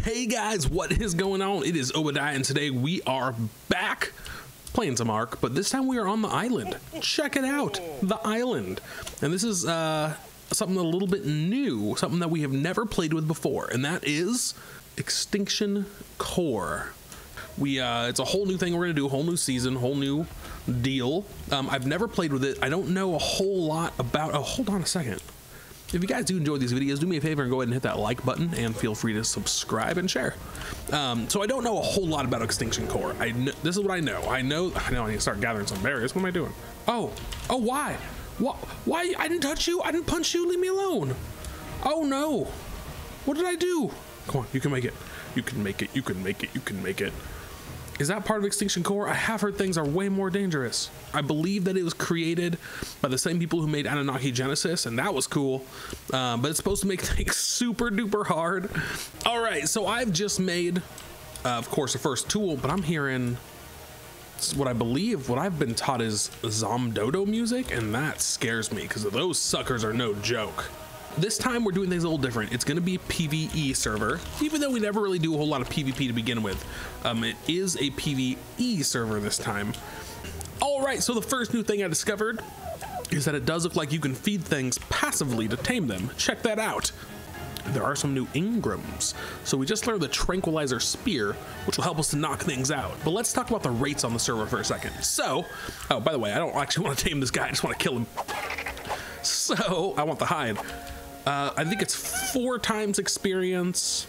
Hey guys, what is going on? It is Obadiah, and today we are back playing some Ark, but this time we are on the island. Check it out, the island. And this is something a little bit new, something that we have never played with before, and that is Extinction Core. It's a whole new thing we're gonna do, a whole new season, whole new deal. I've never played with it. I don't know a whole lot about, oh, hold on a second. If you guys do enjoy these videos, do me a favor and go ahead and hit that like button, and feel free to subscribe and share. So I don't know a whole lot about Extinction Core. This is what I know. I know I need to start gathering some berries. What am I doing? Oh, why? Why? I didn't touch you. I didn't punch you. Leave me alone. Oh no. What did I do? Come on, you can make it. You can make it. You can make it. You can make it. Is that part of Extinction Core? I have heard things are way more dangerous. I believe that it was created by the same people who made Anunnaki Genesis, and that was cool. But it's supposed to make things super duper hard. All right, so I've just made, of course, the first tool, but I'm hearing what I've been taught is Zomdodo music, and that scares me because those suckers are no joke. This time we're doing things a little different. It's going to be a PvE server, even though we never really do a whole lot of PvP to begin with. It is a PvE server this time. All right, so the first new thing I discovered is that it does look like you can feed things passively to tame them. Check that out. There are some new Ingrams. So we just learned the Tranquilizer Spear, which will help us to knock things out. But let's talk about the rates on the server for a second. So, oh, by the way, I don't actually want to tame this guy. I just want to kill him. So, I want the hide. I think it's 4 times experience,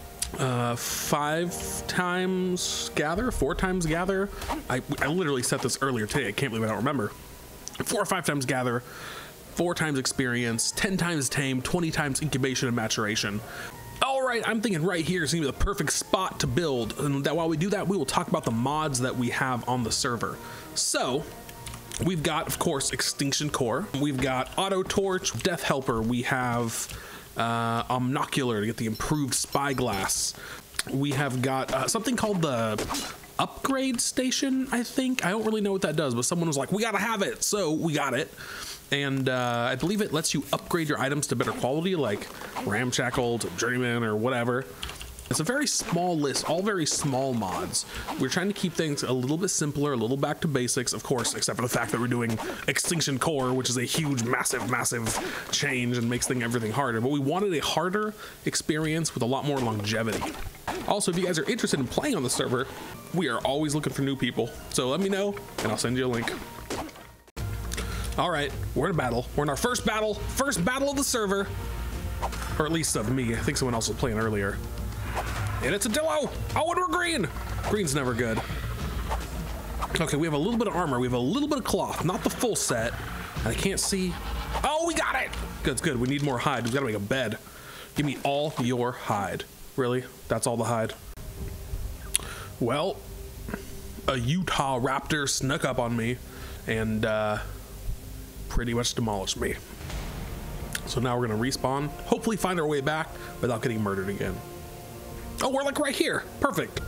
5 times gather, 4 times gather. I literally set this earlier today. I can't believe I don't remember. 4 or 5 times gather, 4 times experience, 10 times tame, 20 times incubation and maturation. All right, I'm thinking right here is gonna be the perfect spot to build. And that while we do that, we will talk about the mods that we have on the server. So, we've got, of course, Extinction Core. We've got Auto Torch, Death Helper. We have Omnocular to get the improved spyglass. We have got something called the Upgrade Station, I think. I don't really know what that does, but someone was like, we gotta have it, so we got it. And I believe it lets you upgrade your items to better quality, like Ramshackle to Journeyman or whatever. It's a very small list, all very small mods. We're trying to keep things a little bit simpler, a little back to basics, of course, except for the fact that we're doing Extinction Core, which is a huge, massive change and makes everything harder. But we wanted a harder experience with a lot more longevity. Also, if you guys are interested in playing on the server, we are always looking for new people. So let me know, and I'll send you a link. All right, we're in a battle. We're in our first battle of the server, or at least of me. I think someone else was playing earlier. And it's a Dillo. Oh, and we're green. Green's never good. Okay, we have a little bit of armor. We have a little bit of cloth, not the full set. And I can't see. Oh, we got it. Good, it's good. We need more hide. We've got to make a bed. Give me all your hide. Really? That's all the hide? Well, a Utah raptor snuck up on me and pretty much demolished me. So now we're going to respawn, hopefully find our way back without getting murdered again. Oh, we're like right here. Perfect.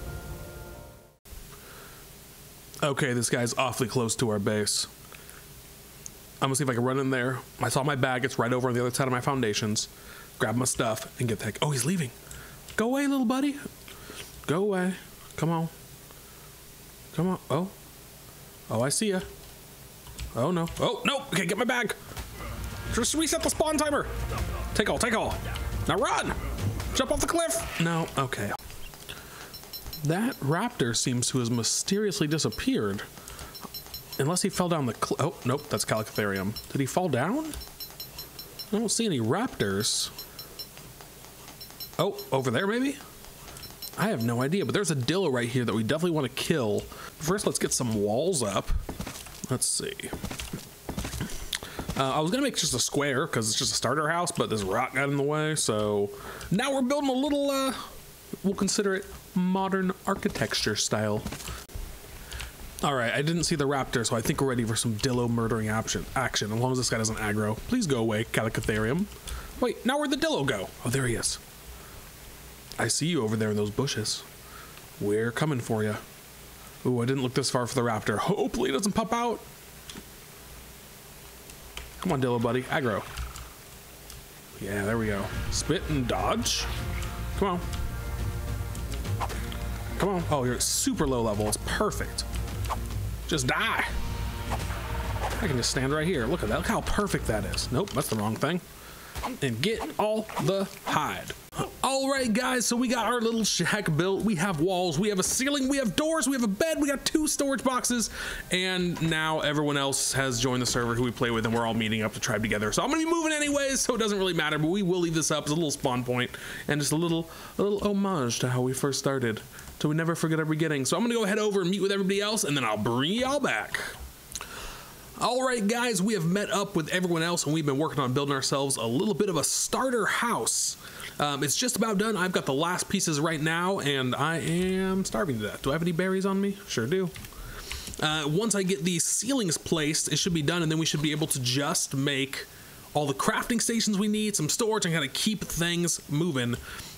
Okay, this guy's awfully close to our base. I'm gonna see if I can run in there. I saw my bag. It's right over on the other side of my foundations. Grab my stuff and get the heck. Oh, he's leaving. Go away, little buddy. Go away. Come on. Come on. Oh. Oh, I see ya. Oh, no. Oh, no. Okay, get my bag. Just reset the spawn timer. Take all. Take all. Now run. Jump off the cliff! No, okay. That raptor seems to have mysteriously disappeared. Unless he fell down the cliff. Oh, nope, that's Calicotherium. Did he fall down? I don't see any raptors. Oh, over there maybe? I have no idea, but there's a Dillo right here that we definitely want to kill. First, let's get some walls up. Let's see. I was gonna make just a square because it's just a starter house, but this rock got in the way, so now we're building a little, we'll consider it modern architecture style. All right, I didn't see the raptor, so I think we're ready for some Dillo murdering action, as long as this guy doesn't aggro. Please go away, Calicotherium. Wait, now where'd the Dillo go? Oh, there he is. I see you over there in those bushes. We're coming for you. Ooh, I didn't look this far for the raptor. Hopefully it doesn't pop out. Come on, Dillo, buddy. Aggro. Yeah, there we go. Spit and dodge. Come on. Come on. Oh, you're at super low level. It's perfect. Just die. I can just stand right here. Look at that. Look how perfect that is. Nope, that's the wrong thing. And get all the hide. All right, guys, so we got our little shack built. We have walls, we have a ceiling, we have doors, we have a bed, we got 2 storage boxes, and now everyone else has joined the server who we play with, and we're all meeting up to tribe together. So I'm gonna be moving anyways, so it doesn't really matter, but we will leave this up as a little spawn point and just a little homage to how we first started, so we never forget our beginning. So I'm gonna go head over and meet with everybody else, and then I'll bring y'all back. All right, guys, we have met up with everyone else, and we've been working on building ourselves a little bit of a starter house. It's just about done. I've got the last pieces right now, and I am starving to death. Do I have any berries on me? Sure do. Once I get these ceilings placed, it should be done, and then we should be able to just make all the crafting stations we need, some storage, and kind of keep things moving.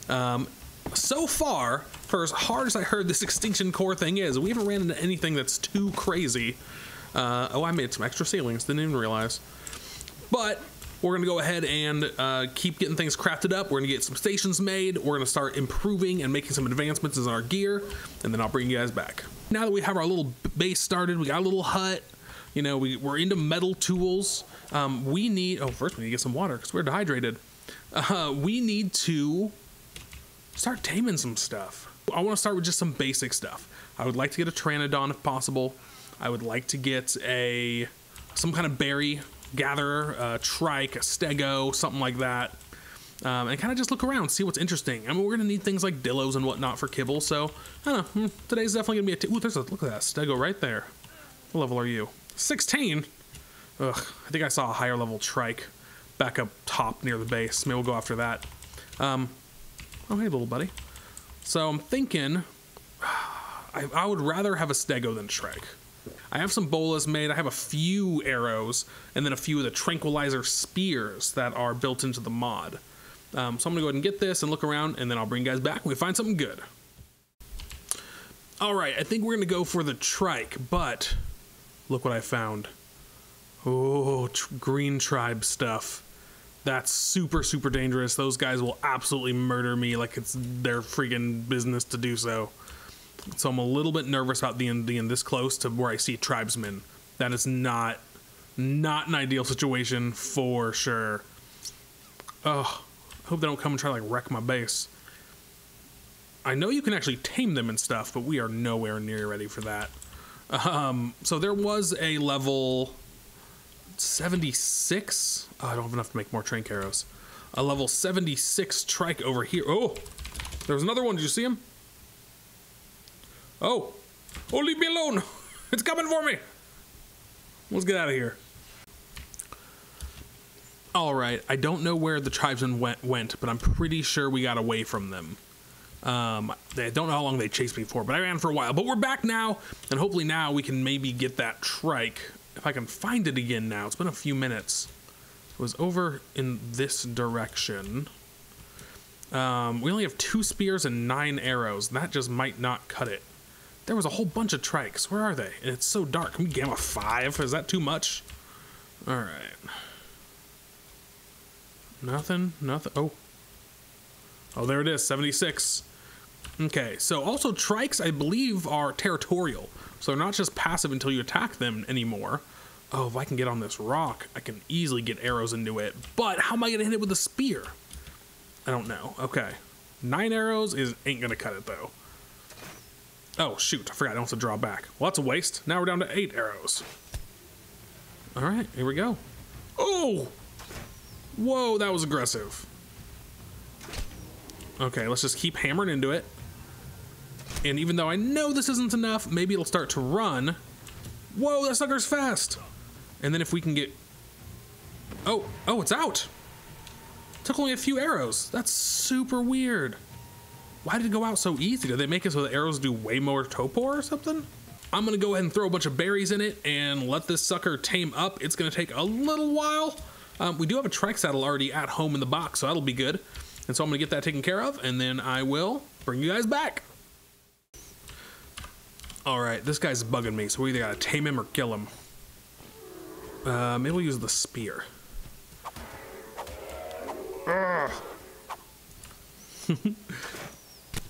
So far, for as hard as I heard this extinction core thing is, we haven't ran into anything that's too crazy. Oh, I made some extra ceilings, didn't even realize. But we're gonna go ahead and keep getting things crafted up. We're gonna get some stations made. We're gonna start improving and making some advancements in our gear, and then I'll bring you guys back. Now that we have our little base started, we got a little hut, you know, we're into metal tools. We need, oh, first we need to get some water because we're dehydrated. We need to start taming some stuff. I wanna start with just some basic stuff. I would like to get a Pteranodon if possible. I would like to get some kind of berry gatherer, a trike, a stego, something like that, and kind of just look around, see what's interesting. I mean, we're gonna need things like dillos and whatnot for kibble, so I don't know. Today's definitely gonna be a ooh, there's a look at that stego right there. What level are you? 16. Ugh, I think I saw a higher level trike back up top near the base. Maybe we'll go after that. Oh hey, little buddy. So I'm thinking I would rather have a stego than a trike. I have some bolas made. I have a few arrows and then a few of the tranquilizer spears that are built into the mod. So I'm gonna go ahead and get this and look around, and then I'll bring you guys back when we find something good. All right, I think we're gonna go for the trike, but look what I found. Oh, green tribe stuff. That's super, super dangerous. Those guys will absolutely murder me like it's their freaking business to do so. So I'm a little bit nervous about being this close to where I see tribesmen. That is not an ideal situation for sure. Oh, I hope they don't come and try to like wreck my base. I know you can actually tame them and stuff, but we are nowhere near ready for that. So there was a level 76. Oh, I don't have enough to make more trank arrows. A level 76 trike over here. Oh, there was another one. Did you see him? Oh, leave me alone. It's coming for me. Let's get out of here. All right, I don't know where the tribesmen went, but I'm pretty sure we got away from them. I don't know how long they chased me for, but I ran for a while. But we're back now, and hopefully now we can maybe get that trike. If I can find it again now. It's been a few minutes. It was over in this direction. We only have 2 spears and 9 arrows. That just might not cut it. There was a whole bunch of trikes. Where are they? And it's so dark. Can we get them a 5? Is that too much? All right. Nothing. Oh, there it is. 76. Okay. So also trikes, I believe, are territorial. So they're not just passive until you attack them anymore. Oh, if I can get on this rock, I can easily get arrows into it. But how am I going to hit it with a spear? I don't know. Okay. 9 arrows ain't going to cut it, though. Oh, shoot. I forgot. I don't have to draw back. Well, that's a waste. Now we're down to 8 arrows. All right. Here we go. Oh! Whoa, that was aggressive. Okay, let's just keep hammering into it. And even though I know this isn't enough, maybe it'll start to run. Whoa, that sucker's fast. And then if we can get... Oh, it's out. Took only a few arrows. That's super weird. Why did it go out so easy? Did they make it so the arrows do way more topor or something? I'm gonna go ahead and throw a bunch of berries in it and let this sucker tame up. It's gonna take a little while. We do have a trike saddle already at home in the box, so that'll be good. And so I'm gonna get that taken care of, and then I will bring you guys back. All right, this guy's bugging me, so we either gotta tame him or kill him. Maybe we'll use the spear.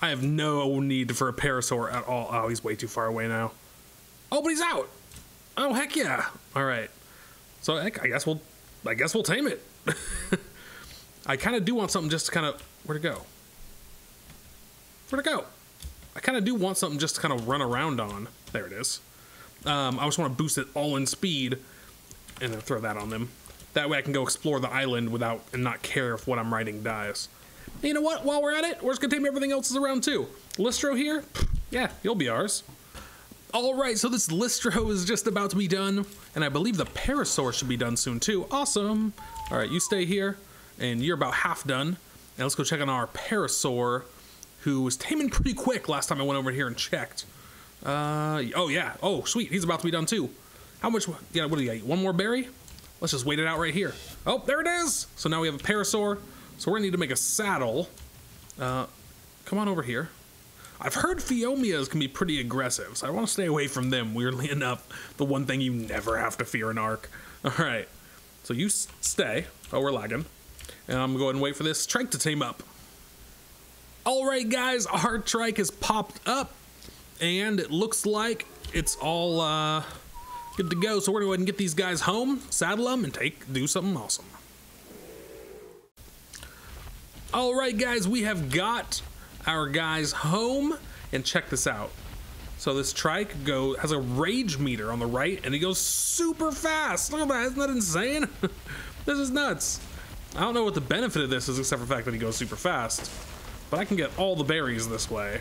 I have no need for a Parasaur at all. Oh, he's way too far away now. Oh, but he's out. Oh, heck yeah. All right. So I guess we'll tame it. I kind of do want something just to kind of, where'd it go? Where'd it go? I kind of do want something just to kind of run around on. There it is. I just want to boost it all in speed and then throw that on them. That way I can go explore the island without and not care if what I'm riding dies. And you know what? While we're at it, we're just gonna tame everything else is around too. Listro here? Yeah, he'll be ours. All right, so this Listro is just about to be done, and I believe the Parasaur should be done soon too. Awesome. All right, you stay here, and you're about half done. Now let's go check on our Parasaur, who was taming pretty quick last time I went over here and checked. Oh yeah, oh sweet, he's about to be done too. How much, yeah, what do you got, one more berry? Let's just wait it out right here. Oh, there it is! So now we have a Parasaur, so we're gonna need to make a saddle. Come on over here. I've heard Phiomias can be pretty aggressive, so I want to stay away from them, weirdly enough. The one thing you never have to fear in Ark. Alright, so you stay. Oh, we're lagging. And I'm going to go ahead and wait for this trike to tame up. Alright guys, our trike has popped up, and it looks like it's all good to go. So we're going to go ahead and get these guys home, saddle them, and do something awesome. Alright guys, we have got our guys home, and check this out. So this trike has a rage meter on the right, and he goes super fast. Look at that, isn't that insane? This is nuts. I don't know what the benefit of this is except for the fact that he goes super fast, but I can get all the berries this way.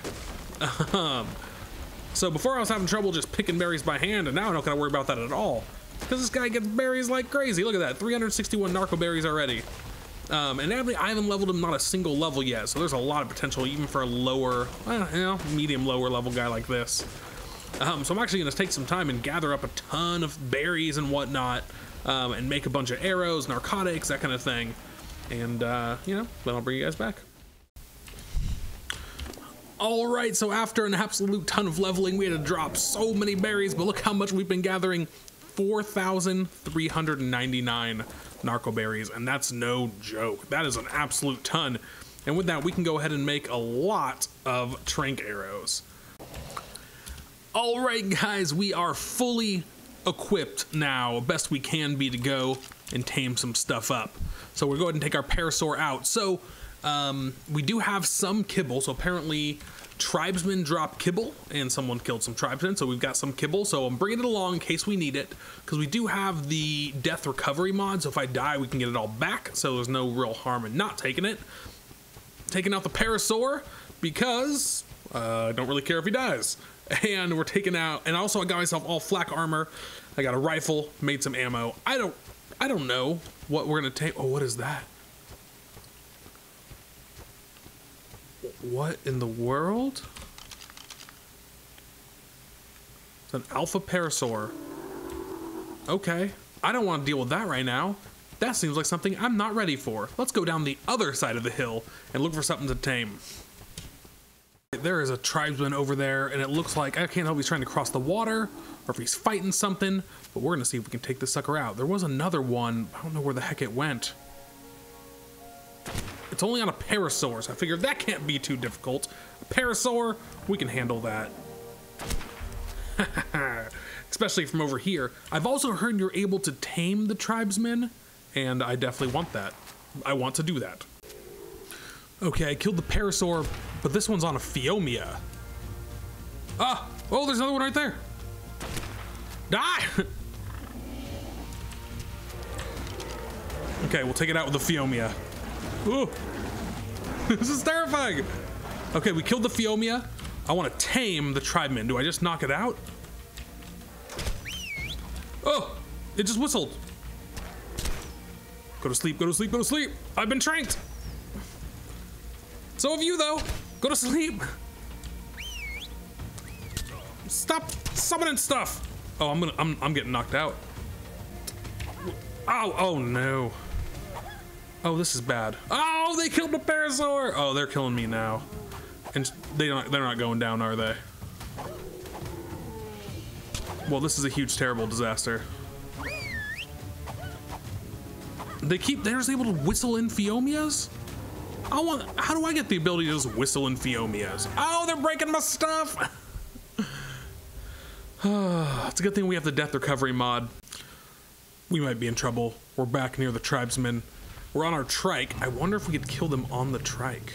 So before I was having trouble just picking berries by hand, and now I don't gotta worry about that at all, because this guy gets berries like crazy. Look at that, 361 narco berries already. And I haven't leveled him not a single level yet, so there's a lot of potential even for a lower, medium lower level guy like this. So I'm actually going to take some time and gather up a ton of berries and whatnot, and make a bunch of arrows, narcotics, that kind of thing. And, then I'll bring you guys back. Alright, so after an absolute ton of leveling, we had to drop so many berries, but look how much we've been gathering. 4,399 narco berries, and that's no joke. That is an absolute ton. And with that, we can go ahead and make a lot of trank arrows. All right, guys, we are fully equipped now, best we can be, to go and tame some stuff up. So we'll go ahead and take our Parasaur out. So we do have some kibble, so apparently tribesmen dropped kibble and someone killed some tribesmen, so we've got some kibble. So I'm bringing it along in case we need it, because we do have the death recovery mod, so if I die we can get it all back, so there's no real harm in not taking it. Taking out the Parasaur because I don't really care if he dies. And we're taking out, and also I got myself all flak armor, I got a rifle, made some ammo. I don't know what we're gonna take. Oh, what is that? What in the world? It's an alpha Parasaur. Okay, I don't want to deal with that right now. That seems like something I'm not ready for. Let's go down the other side of the hill and look for something to tame. There is a tribesman over there, and it looks like, I can't tell if he's trying to cross the water or if he's fighting something, but we're gonna see if we can take this sucker out. There was another one, I don't know where the heck it went. It's only on a Parasaur, so I figured that can't be too difficult. A Parasaur, we can handle that. Especially from over here. I've also heard you're able to tame the tribesmen, and I definitely want that. I want to do that. Okay, I killed the Parasaur, but this one's on a Phiomia. Ah! Oh, there's another one right there. Die! Okay, we'll take it out with the Phiomia. Ooh. This is terrifying. Okay, we killed the Phiomia. I want to tame the tribeman. Do I just knock it out? Oh, it just whistled. Go to sleep, go to sleep, go to sleep. I've been tranked. So have you, though. Go to sleep. Stop summoning stuff. Oh, I'm getting knocked out. Oh, oh no. Oh, this is bad. Oh, they killed the Parasaur. Oh, they're killing me now. And they're not going down, are they? Well, this is a huge, terrible disaster. They're just able to whistle in Phiomias? How do I get the ability to just whistle in Phiomias? Oh, they're breaking my stuff. It's a good thing we have the death recovery mod. We might be in trouble. We're back near the tribesmen. We're on our trike. I wonder if we could kill them on the trike.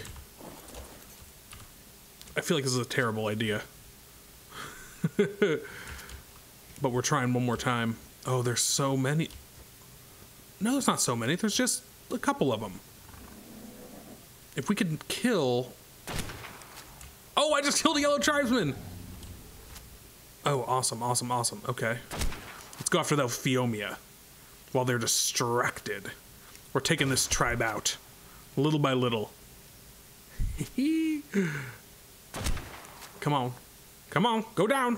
I feel like this is a terrible idea. But we're trying one more time. Oh, there's so many. No, there's not so many. There's just a couple of them. If we could kill... Oh, I just killed a yellow tribesman! Oh, awesome, awesome, awesome. Okay. Let's go after that Phiomia while they're distracted. We're taking this tribe out. Little by little. Come on. Come on, go down!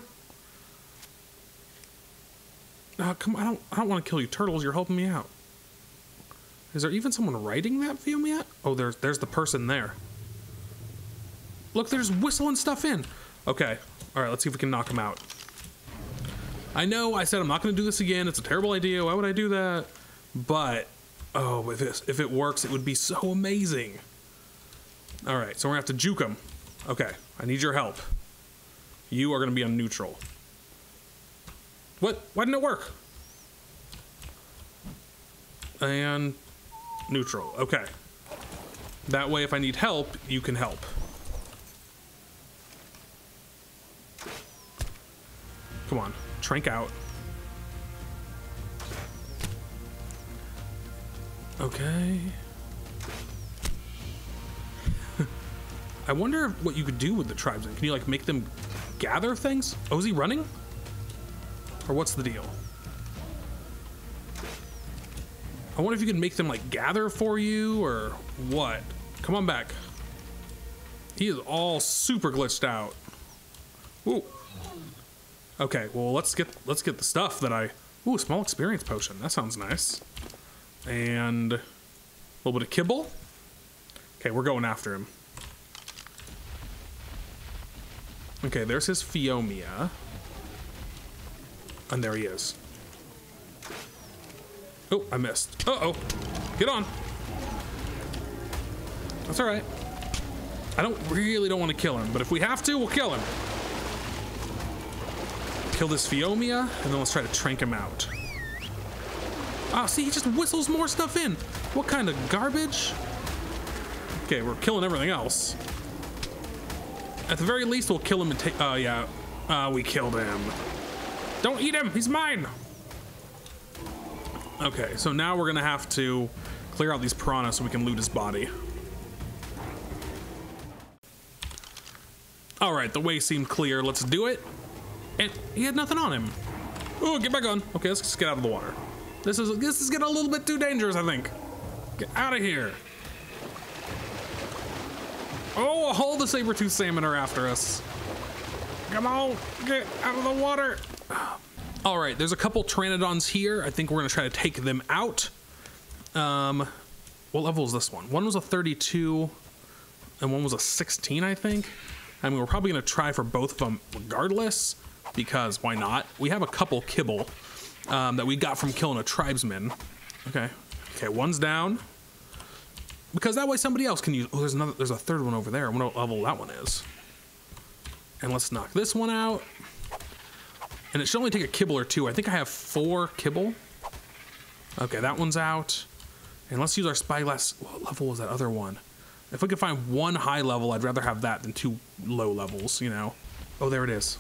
Come on, I don't want to kill you, turtles. You're helping me out. Is there even someone riding that Phiomia? Oh, there's the person there. Look, they're just whistling stuff in. Okay, all right, let's see if we can knock him out. I know I said I'm not going to do this again. It's a terrible idea. Why would I do that? But, oh, if it works, it would be so amazing. All right, so we're going to have to juke him. Okay, I need your help. You are going to be on neutral. What? Why didn't it work? And neutral. Okay. That way, if I need help, you can help. Come on. Trank out. Okay. I wonder what you could do with the tribesmen. Can you, like, make them gather things? Oh, is he running? Or what's the deal? I wonder if you can make them, like, gather for you or what. Come on back. He is all super glitched out. Ooh. Okay, well, let's get the stuff that I... Ooh, small experience potion. That sounds nice. And a little bit of kibble. Okay, we're going after him. Okay, there's his Phiomia. And there he is. Oh, I missed. Uh-oh. Get on. That's all right. I don't want to kill him, but if we have to, we'll kill him. Kill this Phiomia, and then let's try to trank him out. Ah, see, he just whistles more stuff in. What kind of garbage? Okay, we're killing everything else. At the very least, we'll kill him and take... Oh, yeah. We killed him. Don't eat him! He's mine! Okay, so now we're gonna have to clear out these piranhas so we can loot his body. Alright, the way seemed clear. Let's do it. And he had nothing on him. Oh, get back on. Okay, let's just get out of the water. This is getting a little bit too dangerous, I think. Get out of here. Oh, all the saber-toothed salmon are after us. Come on, get out of the water. All right, there's a couple Pteranodons here. I think we're gonna try to take them out. What level is this one? One was a 32 and one was a 16, I think. I mean, we're probably gonna try for both of them regardless, because why not? We have a couple kibble that we got from killing a tribesman. Okay, one's down. Because that way somebody else can use. Oh, there's a third one over there. I wonder what level that one is. And let's knock this one out. And it should only take a kibble or two. I think I have 4 kibble. Okay, that one's out. And let's use our spyglass. What level was that other one? If we could find one high level, I'd rather have that than 2 low levels, you know. Oh, there it is.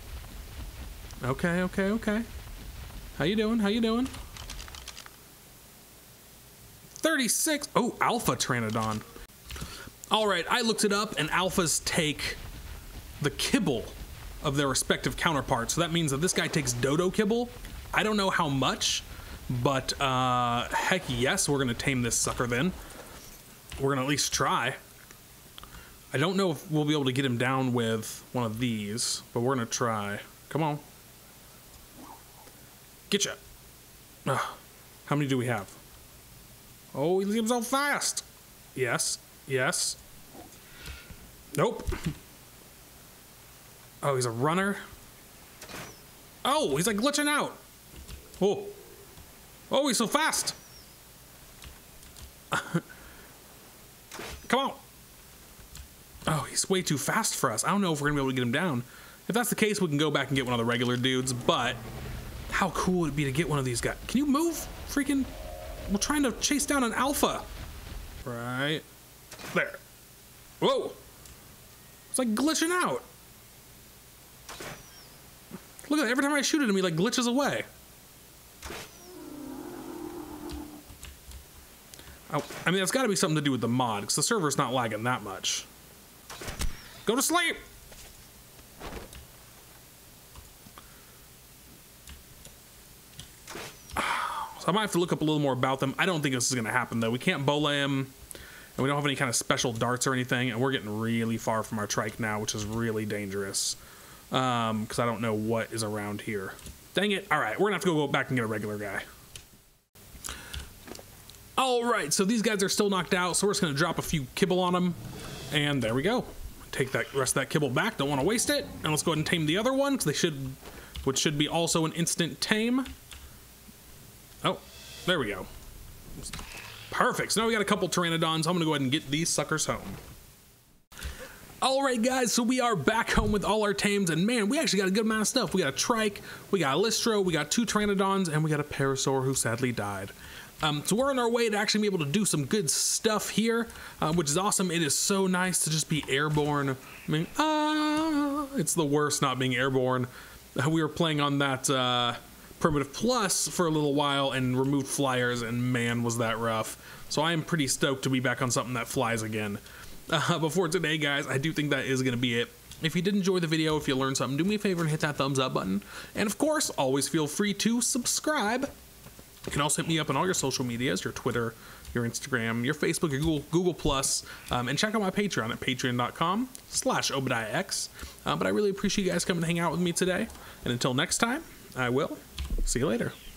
Okay. How you doing? 36. Oh, Alpha Pteranodon. All right, I looked it up, and alphas take the kibble of their respective counterparts. So that means that this guy takes dodo kibble. I don't know how much, but heck yes, we're gonna tame this sucker then. We're gonna at least try. I don't know if we'll be able to get him down with one of these, but we're gonna try. Come on. Getcha. How many do we have? Oh, he leaves so fast. Yes. Nope. Oh, he's a runner. Oh, he's like glitching out. Oh, he's so fast. Come on. Oh, he's way too fast for us. I don't know if we're gonna be able to get him down. If that's the case, we can go back and get one of the regular dudes, but how cool would it be to get one of these guys? Can you move? Freaking, we're trying to chase down an alpha. Right there. Whoa. It's like glitching out. Look at that, every time I shoot at him, he like glitches away. Oh, I mean, that's gotta be something to do with the mod, because the server's not lagging that much. Go to sleep! So I might have to look up a little more about them. I don't think this is gonna happen though. We can't bola him, and we don't have any kind of special darts or anything, and we're getting really far from our trike now, which is really dangerous. Because I don't know what is around here. Dang it. All right, we're gonna have to go back and get a regular guy. All right, so these guys are still knocked out, so we're just gonna drop a few kibble on them, and there we go. Take that rest of that kibble back, don't wanna waste it, and let's go ahead and tame the other one, because they should, which should be also an instant tame. Oh, there we go. Perfect, so now we got a couple Pteranodons. I'm gonna go ahead and get these suckers home. Alright guys, so we are back home with all our tames, and man, we actually got a good amount of stuff. We got a trike, we got a Lystro, we got 2 Pteranodons, and we got a Parasaur who sadly died. So we're on our way to actually be able to do some good stuff here, which is awesome. It is so nice to just be airborne. I mean, it's the worst not being airborne. We were playing on that Primitive Plus for a little while and removed flyers, and man, was that rough. So I am pretty stoked to be back on something that flies again. Before today, guys, I do think that is going to be it. If you did enjoy the video, if you learned something, do me a favor and hit that thumbs up button. And of course, always feel free to subscribe. You can also hit me up on all your social medias, your Twitter, your Instagram, your Facebook, your Google Plus, and check out my Patreon at patreon.com/ObadiahX. But I really appreciate you guys coming to hang out with me today. And until next time, I will see you later.